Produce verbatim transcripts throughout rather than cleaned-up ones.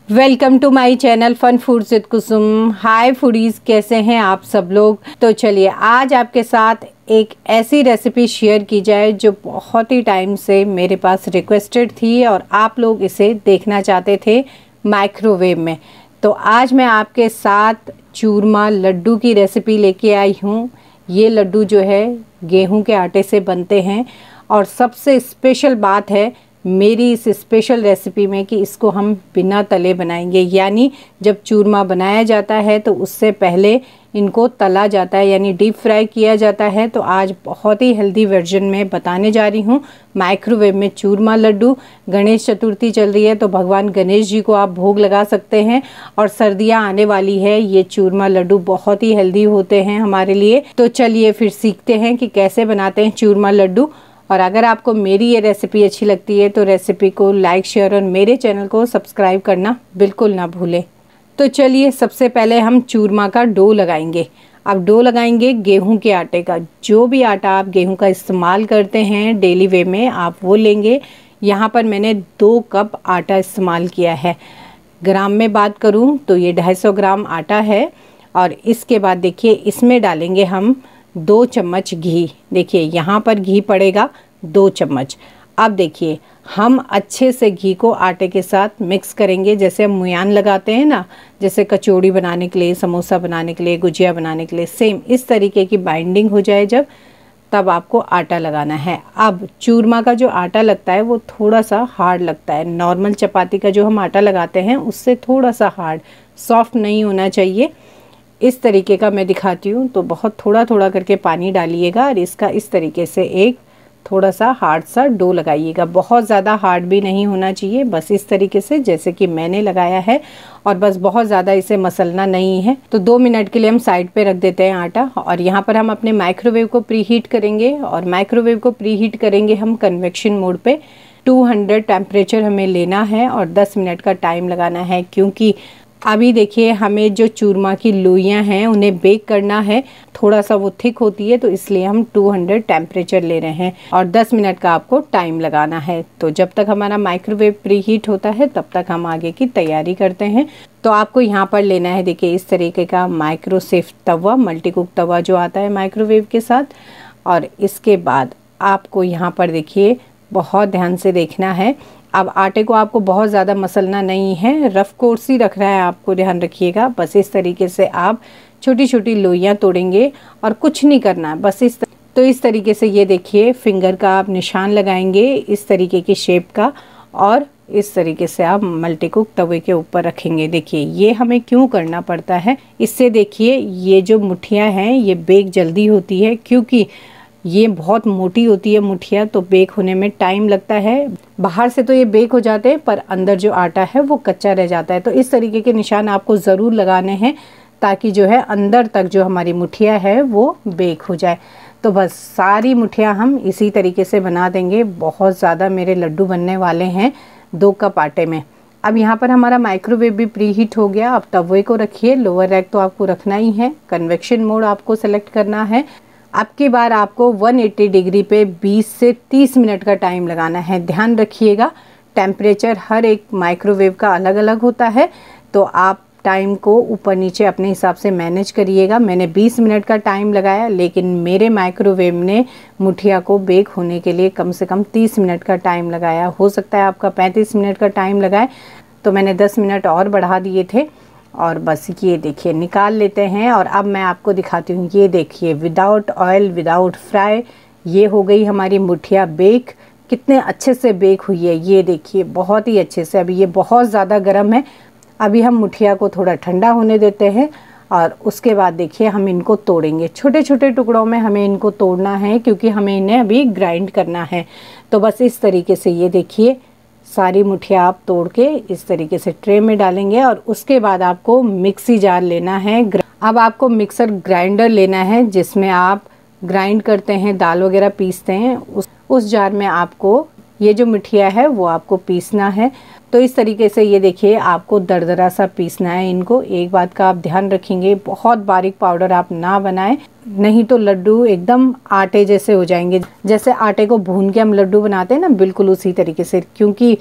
Welcome to my channel fun foods with Kusum. Hi foodies, कैसे हैं आप सब लोग। तो चलिए आज आपके साथ एक ऐसी रेसिपी शेयर की जाए जो बहुत ही टाइम से मेरे पास रिक्वेस्टेड थी और आप लोग इसे देखना चाहते थे माइक्रोवेव में। तो आज मैं आपके साथ चूरमा लड्डू की रेसिपी लेके आई हूँ। ये लड्डू जो है गेहूं के आटे से बनते हैं और सबसे स्पेशल बात है मेरी इस स्पेशल रेसिपी में कि इसको हम बिना तले बनाएंगे, यानी जब चूरमा बनाया जाता है तो उससे पहले इनको तला जाता है, यानी डीप फ्राई किया जाता है। तो आज बहुत ही हेल्दी वर्जन में बताने जा रही हूँ माइक्रोवेव में चूरमा लड्डू। गणेश चतुर्थी चल रही है तो भगवान गणेश जी को आप भोग लगा सकते हैं और सर्दियाँ आने वाली है, ये चूरमा लड्डू बहुत ही हेल्दी होते हैं हमारे लिए। तो चलिए फिर सीखते हैं कि कैसे बनाते हैं चूरमा लड्डू। और अगर आपको मेरी ये रेसिपी अच्छी लगती है तो रेसिपी को लाइक शेयर और मेरे चैनल को सब्सक्राइब करना बिल्कुल ना भूलें। तो चलिए सबसे पहले हम चूरमा का डो लगाएंगे। अब डो लगाएंगे गेहूं के आटे का। जो भी आटा आप गेहूं का इस्तेमाल करते हैं डेली वे में आप वो लेंगे। यहाँ पर मैंने दो कप आटा इस्तेमाल किया है। ग्राम में बात करूँ तो ये ढाई सौ ग्राम आटा है। और इसके बाद देखिए इसमें डालेंगे हम दो चम्मच घी। देखिए यहाँ पर घी पड़ेगा दो चम्मच। अब देखिए हम अच्छे से घी को आटे के साथ मिक्स करेंगे, जैसे हम मुयान लगाते हैं ना, जैसे कचौड़ी बनाने के लिए, समोसा बनाने के लिए, गुजिया बनाने के लिए, सेम इस तरीके की बाइंडिंग हो जाए जब, तब आपको आटा लगाना है। अब चूरमा का जो आटा लगता है वो थोड़ा सा हार्ड लगता है। नॉर्मल चपाती का जो हम आटा लगाते हैं उससे थोड़ा सा हार्ड, सॉफ्ट नहीं होना चाहिए। इस तरीके का मैं दिखाती हूँ। तो बहुत थोड़ा थोड़ा करके पानी डालिएगा और इसका इस तरीके से एक थोड़ा सा हार्ड सा डो लगाइएगा। बहुत ज़्यादा हार्ड भी नहीं होना चाहिए, बस इस तरीके से जैसे कि मैंने लगाया है। और बस बहुत ज़्यादा इसे मसलना नहीं है। तो दो मिनट के लिए हम साइड पे रख देते हैं आटा। और यहाँ पर हम अपने माइक्रोवेव को प्री हीट करेंगे। और माइक्रोवेव को प्री हीट करेंगे हम कन्वेक्शन मोड पे। टू हंड्रेड टेम्परेचर हमें लेना है और दस मिनट का टाइम लगाना है, क्योंकि अभी देखिए हमें जो चूरमा की लोइयां हैं उन्हें बेक करना है। थोड़ा सा वो थिक होती है तो इसलिए हम दो सौ टेम्परेचर ले रहे हैं और दस मिनट का आपको टाइम लगाना है। तो जब तक हमारा माइक्रोवेव प्री हीट होता है तब तक हम आगे की तैयारी करते हैं। तो आपको यहाँ पर लेना है देखिए इस तरीके का माइक्रोसेफ तवा, मल्टी कुक तवा जो आता है माइक्रोवेव के साथ। और इसके बाद आपको यहाँ पर देखिए बहुत ध्यान से देखना है। अब आटे को आपको बहुत ज़्यादा मसलना नहीं है, रफ कोर्स ही रखना है, आपको ध्यान रखिएगा। बस इस तरीके से आप छोटी छोटी लोइयाँ तोड़ेंगे और कुछ नहीं करना है, बस इस तो इस तरीके से ये देखिए फिंगर का आप निशान लगाएंगे इस तरीके की शेप का और इस तरीके से आप मल्टी कुक तवे के ऊपर रखेंगे। देखिए ये हमें क्यों करना पड़ता है, इससे देखिए ये जो मुठियाँ हैं ये बेक जल्दी होती है, क्योंकि ये बहुत मोटी होती है मुठिया, तो बेक होने में टाइम लगता है। बाहर से तो ये बेक हो जाते हैं पर अंदर जो आटा है वो कच्चा रह जाता है। तो इस तरीके के निशान आपको ज़रूर लगाने हैं ताकि जो है अंदर तक जो हमारी मुठिया है वो बेक हो जाए। तो बस सारी मुठियाँ हम इसी तरीके से बना देंगे। बहुत ज़्यादा मेरे लड्डू बनने वाले हैं दो कप आटे में। अब यहाँ पर हमारा माइक्रोवेव भी प्री हीट हो गया। अब तवे को रखिए, लोअर रैक तो आपको रखना ही है, कन्वेक्शन मोड आपको सेलेक्ट करना है। अब की बार आपको एक सौ अस्सी डिग्री पे बीस से तीस मिनट का टाइम लगाना है। ध्यान रखिएगा टेम्परेचर हर एक माइक्रोवेव का अलग अलग होता है, तो आप टाइम को ऊपर नीचे अपने हिसाब से मैनेज करिएगा। मैंने बीस मिनट का टाइम लगाया, लेकिन मेरे माइक्रोवेव ने मुठिया को बेक होने के लिए कम से कम तीस मिनट का टाइम लगाया। हो सकता है आपका पैंतीस मिनट का टाइम लगाए, तो मैंने दस मिनट और बढ़ा दिए थे। और बस ये देखिए निकाल लेते हैं। और अब मैं आपको दिखाती हूँ, ये देखिए विदाउट ऑयल, विदाउट फ्राई, ये हो गई हमारी मुठिया बेक। कितने अच्छे से बेक हुई है ये देखिए, बहुत ही अच्छे से। अभी ये बहुत ज़्यादा गर्म है, अभी हम मुठिया को थोड़ा ठंडा होने देते हैं और उसके बाद देखिए हम इनको तोड़ेंगे। छोटे छोटे टुकड़ों में हमें इनको तोड़ना है, क्योंकि हमें इन्हें अभी ग्राइंड करना है। तो बस इस तरीके से ये देखिए सारी मुठिया आप तोड़ के इस तरीके से ट्रे में डालेंगे। और उसके बाद आपको मिक्सी जार लेना है। अब आपको मिक्सर ग्राइंडर लेना है जिसमें आप ग्राइंड करते हैं, दाल वगैरह पीसते हैं। उस उस जार में आपको ये जो मुठिया है वो आपको पीसना है। तो इस तरीके से ये देखिए आपको दरदरा सा पीसना है इनको। एक बात का आप ध्यान रखेंगे, बहुत बारीक पाउडर आप ना बनाएं, नहीं तो लड्डू एकदम आटे जैसे हो जाएंगे। जैसे आटे को भून के हम लड्डू बनाते हैं ना, बिल्कुल उसी तरीके से, क्योंकि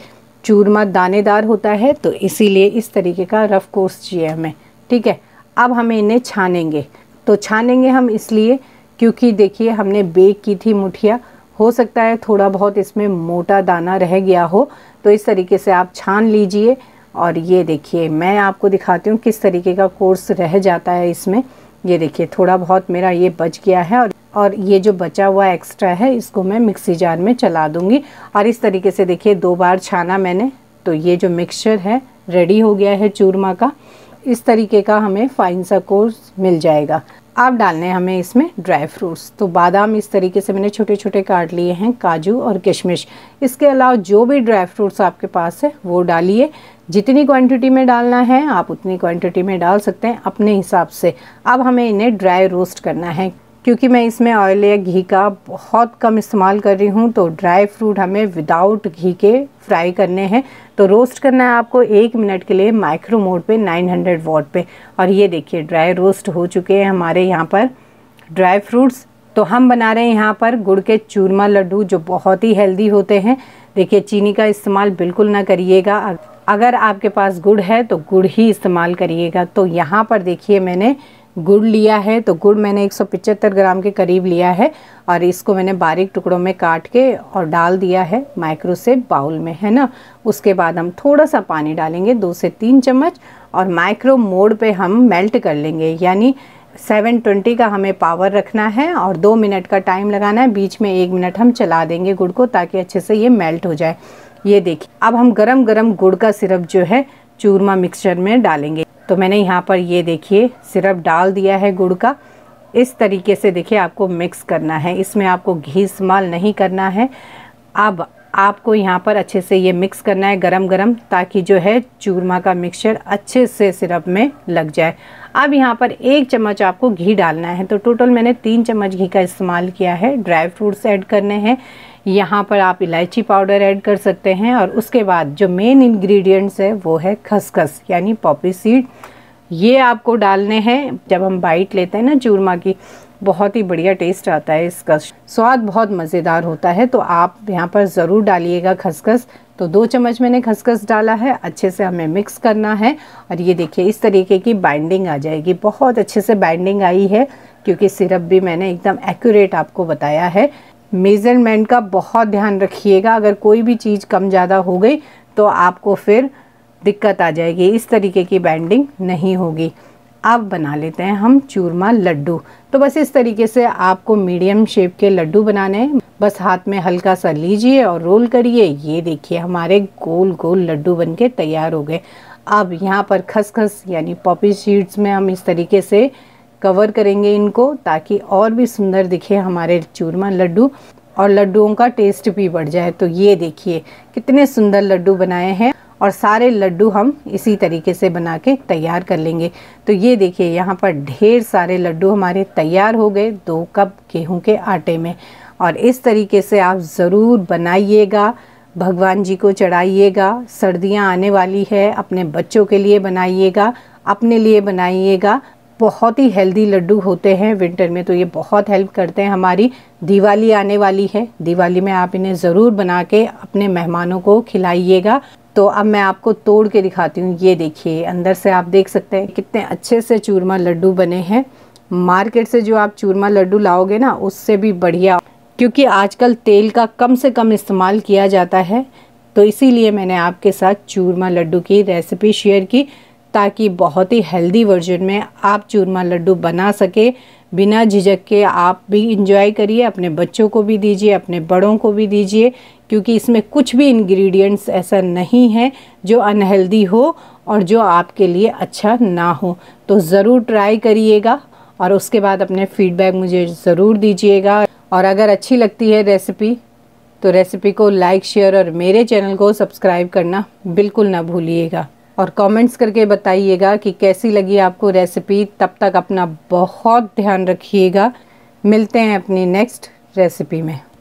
चूरमा दानेदार होता है, तो इसीलिए इस तरीके का रफ़ कोर्स चाहिए हमें। ठीक है, अब हमें इन्हें छानेंगे। तो छानेंगे हम इसलिए क्योंकि देखिए हमने बेक की थी मुठिया, हो सकता है थोड़ा बहुत इसमें मोटा दाना रह गया हो, तो इस तरीके से आप छान लीजिए। और ये देखिए मैं आपको दिखाती हूँ किस तरीके का कोर्स रह जाता है इसमें। ये देखिए थोड़ा बहुत मेरा ये बच गया है, और और ये जो बचा हुआ एक्स्ट्रा है इसको मैं मिक्सी जार में चला दूंगी। और इस तरीके से देखिए दो बार छाना मैंने, तो ये जो मिक्सचर है रेडी हो गया है चूरमा का। इस तरीके का हमें फाइन सा कोर्स मिल जाएगा। अब डालने हैं हमें इसमें ड्राई फ्रूट्स। तो बादाम इस तरीके से मैंने छोटे छोटे काट लिए हैं, काजू और किशमिश। इसके अलावा जो भी ड्राई फ्रूट्स आपके पास है वो डालिए। जितनी क्वांटिटी में डालना है आप उतनी क्वांटिटी में डाल सकते हैं अपने हिसाब से। अब हमें इन्हें ड्राई रोस्ट करना है, क्योंकि मैं इसमें ऑयल या घी का बहुत कम इस्तेमाल कर रही हूँ, तो ड्राई फ्रूट हमें विदाउट घी के फ्राई करने हैं। तो रोस्ट करना है आपको एक मिनट के लिए माइक्रो मोड पे नौ सौ वॉट पे। और ये देखिए ड्राई रोस्ट हो चुके हैं हमारे यहाँ पर ड्राई फ्रूट्स। तो हम बना रहे हैं यहाँ पर गुड़ के चूरमा लड्डू, जो बहुत ही हेल्दी होते हैं। देखिए चीनी का इस्तेमाल बिल्कुल ना करिएगा, अगर आपके पास गुड़ है तो गुड़ ही इस्तेमाल करिएगा। तो यहाँ पर देखिए मैंने गुड़ लिया है, तो गुड़ मैंने एक सौ पचहत्तर ग्राम के करीब लिया है, और इसको मैंने बारीक टुकड़ों में काट के और डाल दिया है माइक्रो से बाउल में, है ना। उसके बाद हम थोड़ा सा पानी डालेंगे, दो से तीन चम्मच, और माइक्रो मोड पे हम मेल्ट कर लेंगे। यानी सात सौ बीस का हमें पावर रखना है और दो मिनट का टाइम लगाना है। बीच में एक मिनट हम चला देंगे गुड़ को, ताकि अच्छे से ये मेल्ट हो जाए। ये देखिए अब हम गरम गरम गुड़ का सिरप जो है चूरमा मिक्सचर में डालेंगे। तो मैंने यहाँ पर ये देखिए सिरप डाल दिया है गुड़ का। इस तरीके से देखिए आपको मिक्स करना है, इसमें आपको घी इस्तेमाल नहीं करना है। अब आपको यहाँ पर अच्छे से ये मिक्स करना है गरम गरम, ताकि जो है चूरमा का मिक्सचर अच्छे से सिरप में लग जाए। अब यहाँ पर एक चम्मच आपको घी डालना है, तो टोटल मैंने तीन चम्मच घी का इस्तेमाल किया है। ड्राई फ्रूट्स ऐड करने हैं, यहाँ पर आप इलायची पाउडर ऐड कर सकते हैं। और उसके बाद जो मेन इंग्रेडिएंट्स है वो है खसखस यानी पॉपी सीड। ये आपको डालने हैं। जब हम बाइट लेते हैं ना चूरमा की, बहुत ही बढ़िया टेस्ट आता है, इसका स्वाद बहुत मज़ेदार होता है। तो आप यहाँ पर ज़रूर डालिएगा खसखस। तो दो चम्मच मैंने खसखस डाला है, अच्छे से हमें मिक्स करना है। और ये देखिए इस तरीके की बाइंडिंग आ जाएगी, बहुत अच्छे से बाइंडिंग आई है, क्योंकि सिरप भी मैंने एकदम एक्यूरेट आपको बताया है। मेज़रमेंट का बहुत ध्यान रखिएगा, अगर कोई भी चीज़ कम ज़्यादा हो गई तो आपको फिर दिक्कत आ जाएगी। इस तरीके की बाइंडिंग नहीं होगी। अब बना लेते हैं हम चूरमा लड्डू। तो बस इस तरीके से आपको मीडियम शेप के लड्डू बनाने हैं। बस हाथ में हल्का सा लीजिए और रोल करिए। ये देखिए हमारे गोल गोल लड्डू बनके तैयार हो गए। अब यहाँ पर खसखस यानी पॉपी सीड्स में हम इस तरीके से कवर करेंगे इनको, ताकि और भी सुंदर दिखे हमारे चूरमा लड्डू और लड्डुओं का टेस्ट भी बढ़ जाए। तो ये देखिए कितने सुंदर लड्डू बनाए हैं, और सारे लड्डू हम इसी तरीके से बना के तैयार कर लेंगे। तो ये देखिए यहाँ पर ढेर सारे लड्डू हमारे तैयार हो गए दो कप गेहूं के आटे में। और इस तरीके से आप ज़रूर बनाइएगा, भगवान जी को चढ़ाइएगा। सर्दियाँ आने वाली है, अपने बच्चों के लिए बनाइएगा, अपने लिए बनाइएगा। बहुत ही हेल्दी लड्डू होते हैं विंटर में, तो ये बहुत हेल्प करते हैं। हमारी दिवाली आने वाली है, दिवाली में आप इन्हें ज़रूर बना के अपने मेहमानों को खिलाइएगा। तो अब मैं आपको तोड़ के दिखाती हूँ। ये देखिए अंदर से आप देख सकते हैं कितने अच्छे से चूरमा लड्डू बने हैं। मार्केट से जो आप चूरमा लड्डू लाओगे ना, उससे भी बढ़िया, क्योंकि आजकल तेल का कम से कम इस्तेमाल किया जाता है। तो इसीलिए मैंने आपके साथ चूरमा लड्डू की रेसिपी शेयर की, ताकि बहुत ही हेल्दी वर्जन में आप चूरमा लड्डू बना सके। बिना झिझक के आप भी इंजॉय करिए, अपने बच्चों को भी दीजिए, अपने बड़ों को भी दीजिए, क्योंकि इसमें कुछ भी इंग्रेडिएंट्स ऐसा नहीं है जो अनहेल्दी हो और जो आपके लिए अच्छा ना हो। तो ज़रूर ट्राई करिएगा और उसके बाद अपने फीडबैक मुझे ज़रूर दीजिएगा। और अगर अच्छी लगती है रेसिपी तो रेसिपी को लाइक, शेयर और मेरे चैनल को सब्सक्राइब करना बिल्कुल ना भूलिएगा। और कमेंट्स करके बताइएगा कि कैसी लगी आपको रेसिपी। तब तक अपना बहुत ध्यान रखिएगा। मिलते हैं अपनी नेक्स्ट रेसिपी में।